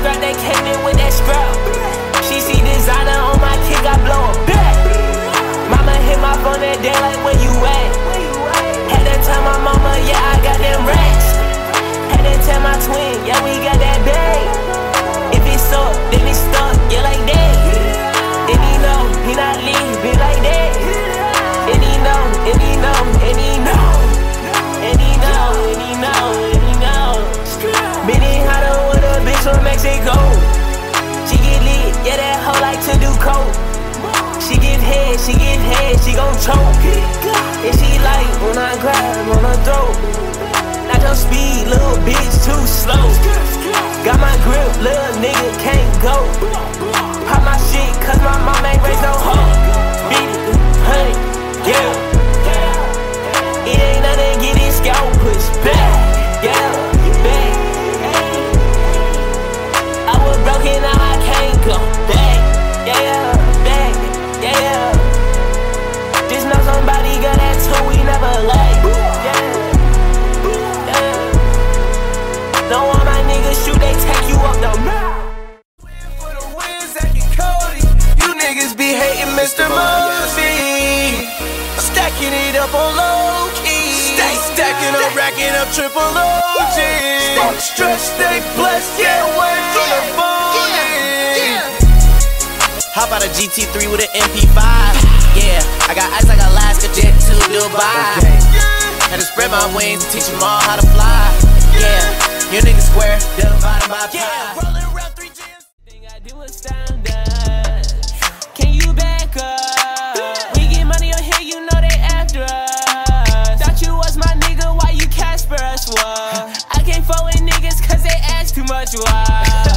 scrap, they came in with that scrap. She see designer on my kick, I blow a back. Mama hit my phone that day like, where you at? Had to tell my mama, yeah, I got them racks. Had to tell my twin, yeah, we got that bag. If it's up, then it's stuck, yeah, like that. And he know, he not leaving like that. And he know, and he know, and he know. And he know, and he know, and he know. Been hotter with a bitch from Mexico. She get lit, yeah, that hoe like to do coke. She give head, she gon' choke. And she like, when I grab on her throat. Not your speed, little bitch, too slow. Got my grip, little nigga can't go. Pop my shit, cause my mom ain't raised no hoe. Beat it, honey, yeah. It ain't nothing, get this scalp pushed back, yeah, back. I was broken, now I can't go back, yeah, back, yeah. Just know somebody got that too, we never like, yeah. Don't want my niggas shoot, they take you up the mouth. For the wins that get Cody, you niggas be hating Mr. Murphy. Stacking it up on low key. Stay stacking up, racking up triple OG. Fuck stress, stay blessed, get away from the phone. Hop out a GT3 with an MP5. Yeah, I got ice like Alaska, jet to Dubai. Had to spread my wings and teach them all how to fly. Yeah. You niggas square, divided by pie. Yeah, rolling around 3 G's. Thing I do is stand up. Can you back up? We get money on here, you know they after us. Thought you was my nigga, why you Casper us? What? I can't fuck with niggas cause they ask too much. Why?